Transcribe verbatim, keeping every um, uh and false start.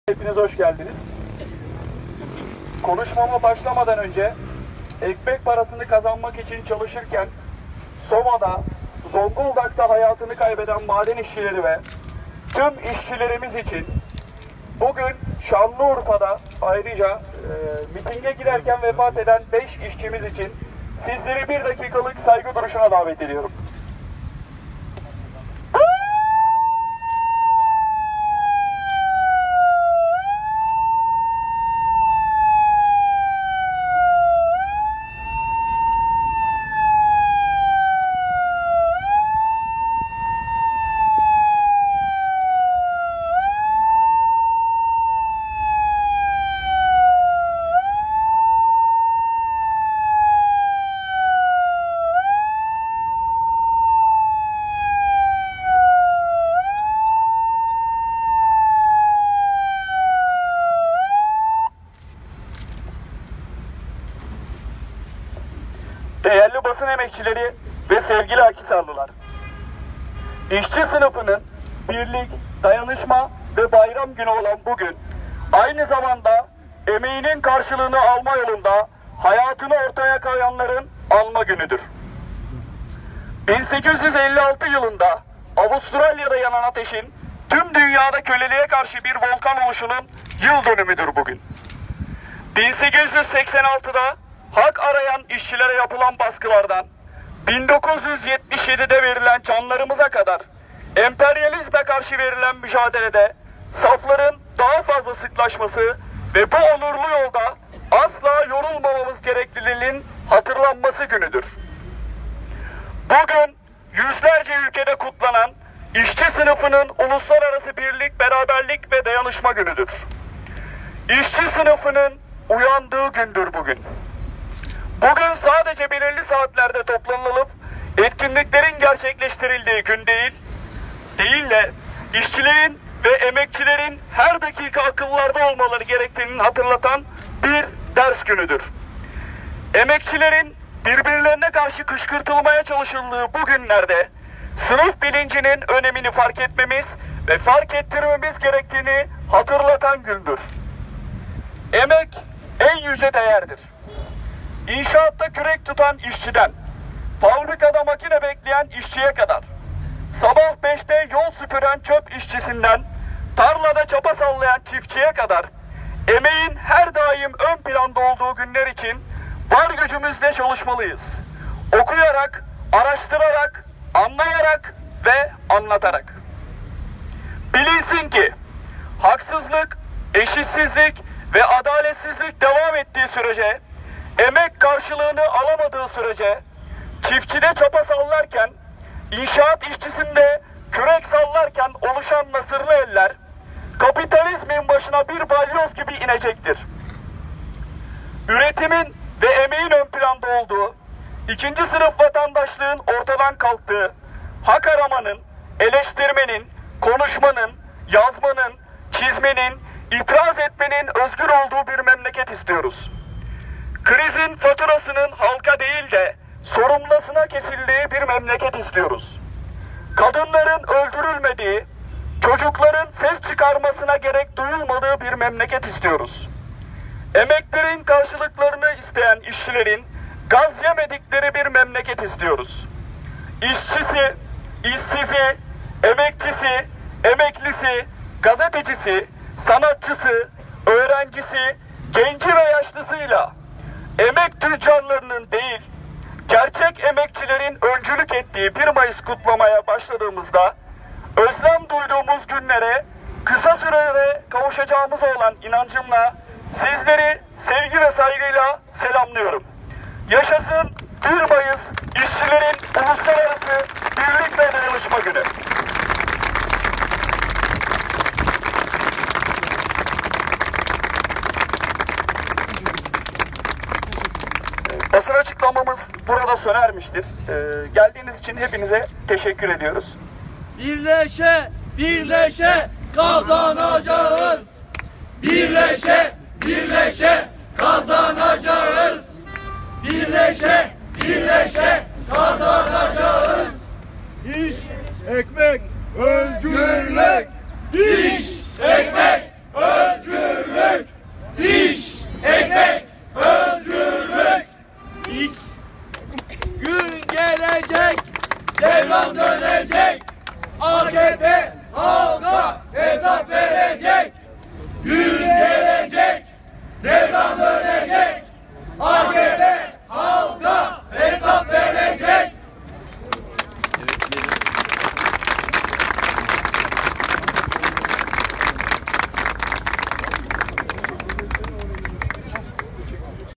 Hepiniz hoş geldiniz. Konuşmama başlamadan önce ekmek parasını kazanmak için çalışırken Soma'da, Zonguldak'ta hayatını kaybeden maden işçileri ve tüm işçilerimiz için bugün Şanlıurfa'da ayrıca e, mitinge giderken vefat eden beş işçimiz için sizleri bir dakikalık saygı duruşuna davet ediyorum. Değerli basın emekçileri ve sevgili Akhisarlılar, işçi sınıfının birlik, dayanışma ve bayram günü olan bugün, aynı zamanda emeğinin karşılığını alma yolunda hayatını ortaya koyanların alma günüdür. bin sekiz yüz elli altı yılında Avustralya'da yanan ateşin tüm dünyada köleliğe karşı bir volkan oluşunun yıl dönümüdür bugün. bin sekiz yüz seksen altıda hak arayan işçilere yapılan baskılardan bin dokuz yüz yetmiş yedide verilen canlarımıza kadar emperyalizme karşı verilen mücadelede safların daha fazla sıklaşması ve bu onurlu yolda asla yorulmamamız gerekliliğinin hatırlanması günüdür. Bugün yüzlerce ülkede kutlanan işçi sınıfının uluslararası birlik, beraberlik ve dayanışma günüdür. İşçi sınıfının uyandığı gündür bugün. Bugün sadece belirli saatlerde toplanılıp etkinliklerin gerçekleştirildiği gün değil, değil de işçilerin ve emekçilerin her dakika akıllarda olmaları gerektiğini hatırlatan bir ders günüdür. Emekçilerin birbirlerine karşı kışkırtılmaya çalışıldığı bu günlerde sınıf bilincinin önemini fark etmemiz ve fark ettirmemiz gerektiğini hatırlatan gündür. Emek en yüce değerdir. İnşaatta kürek tutan işçiden, fabrikada makine bekleyen işçiye kadar, sabah beşte yol süpüren çöp işçisinden, tarlada çapa sallayan çiftçiye kadar, emeğin her daim ön planda olduğu günler için var gücümüzle çalışmalıyız. Okuyarak, araştırarak, anlayarak ve anlatarak. Bilinsin ki haksızlık, eşitsizlik ve adaletsizlik devam ettiği sürece, emek karşılığını alamadığı sürece, çiftçide çapa sallarken, inşaat işçisinde kürek sallarken oluşan nasırlı eller, kapitalizmin başına bir balyoz gibi inecektir. Üretimin ve emeğin ön planda olduğu, ikinci sınıf vatandaşlığın ortadan kalktığı, hak aramanın, eleştirmenin, konuşmanın, yazmanın, çizmenin, itiraz etmenin özgür olduğu bir memleket istiyoruz. Krizin faturasının halka değil de sorumlusuna kesildiği bir memleket istiyoruz. Kadınların öldürülmediği, çocukların ses çıkarmasına gerek duyulmadığı bir memleket istiyoruz. Emeklerin karşılıklarını isteyen işçilerin gaz yemedikleri bir memleket istiyoruz. İşçisi, işsizi, emekçisi, emeklisi, gazetecisi, sanatçısı, öğrencisi, genci ve yaşlısıyla emek tüccarlarının değil, gerçek emekçilerin öncülük ettiği bir Mayıs kutlamaya başladığımızda özlem duyduğumuz günlere kısa sürede kavuşacağımız olan inancımla sizleri sevgi ve saygıyla selamlıyorum. Yaşasın bir Mayıs İşçilerin Uluslararası Birlik ve Dayanışma Günü. Basın açıklamamız burada sona ermiştir. Ee, geldiğiniz için hepinize teşekkür ediyoruz. Birleşe, birleşe kazanacağız. Birleşe, birleşe kazanacağız. Birleşe, birleşe kazanacağız. İş, ekmek, özgürlük. İş, ekmek, özgürlük. dönecek, devran dönecek. A K P halka hesap verecek. Gün gelecek.